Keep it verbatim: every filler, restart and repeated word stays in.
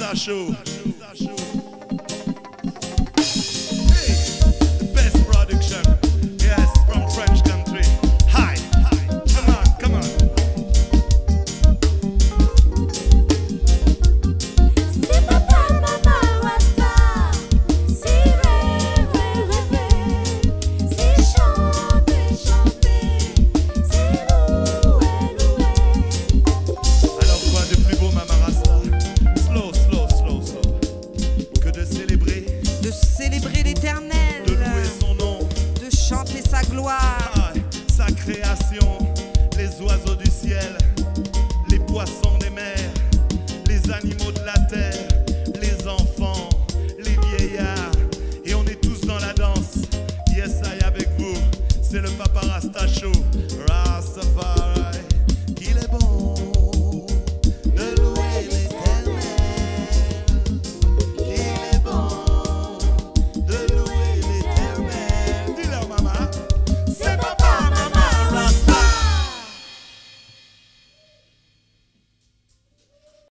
Rasta Show. Hey, the best production. Yes, from French country. Hi, hi. Come on, come on. C'est papa, maman, Rasta. C'est rêver, rêver. C'est chanter, chanter. C'est louer, louer. Alors quoi de plus beau, Maman Rasta? Slow, slow, slow, slow. Que de célébrer, De célébrer l'éternel, de louer son nom, de chanter sa gloire, ah, sa création, les oiseaux du ciel, les poissons des mers, les animaux de la terre, les enfants, les vieillards, et on est tous dans la danse. Yes, I avec vous, c'est le Papa Rasta Show. Rastafari.